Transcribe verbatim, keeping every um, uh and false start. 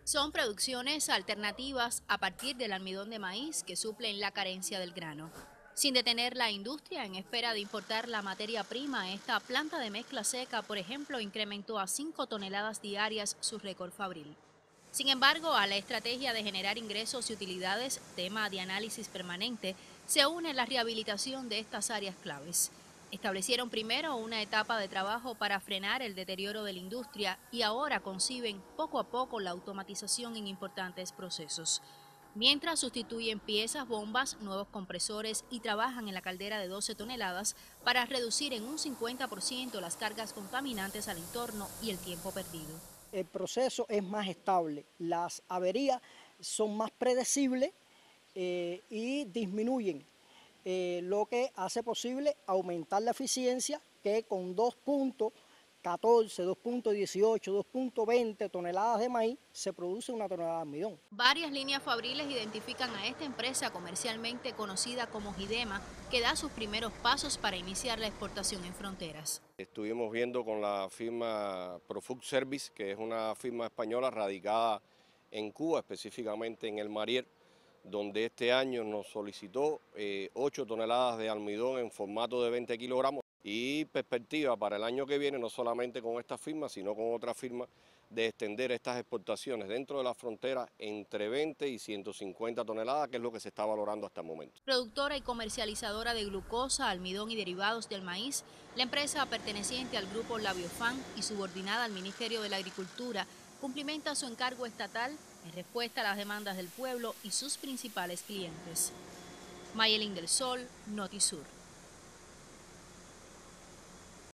Son producciones alternativas a partir del almidón de maíz que suplen la carencia del grano. Sin detener la industria en espera de importar la materia prima, esta planta de mezcla seca, por ejemplo, incrementó a cinco toneladas diarias su récord fabril. Sin embargo, a la estrategia de generar ingresos y utilidades, tema de análisis permanente, se une la rehabilitación de estas áreas claves. Establecieron primero una etapa de trabajo para frenar el deterioro de la industria y ahora conciben poco a poco la automatización en importantes procesos. Mientras sustituyen piezas, bombas, nuevos compresores y trabajan en la caldera de doce toneladas para reducir en un cincuenta por ciento las cargas contaminantes al entorno y el tiempo perdido. El proceso es más estable, las averías son más predecibles eh, y disminuyen, eh, lo que hace posible aumentar la eficiencia, que con dos punto catorce, dos punto dieciocho, dos punto veinte toneladas de maíz se produce una tonelada de almidón. Varias líneas fabriles identifican a esta empresa comercialmente conocida como Gidema, que da sus primeros pasos para iniciar la exportación en fronteras. Estuvimos viendo con la firma Profood Service, que es una firma española radicada en Cuba, específicamente en el Mariel, donde este año nos solicitó eh, ocho toneladas de almidón en formato de veinte kilogramos y perspectiva para el año que viene, no solamente con esta firma, sino con otra firma, de extender estas exportaciones dentro de la frontera entre veinte y ciento cincuenta toneladas, que es lo que se está valorando hasta el momento. Productora y comercializadora de glucosa, almidón y derivados del maíz, la empresa perteneciente al grupo Labiofan y subordinada al Ministerio de la Agricultura cumplimenta su encargo estatal en respuesta a las demandas del pueblo y sus principales clientes. Mayelín del Sol, Notisur.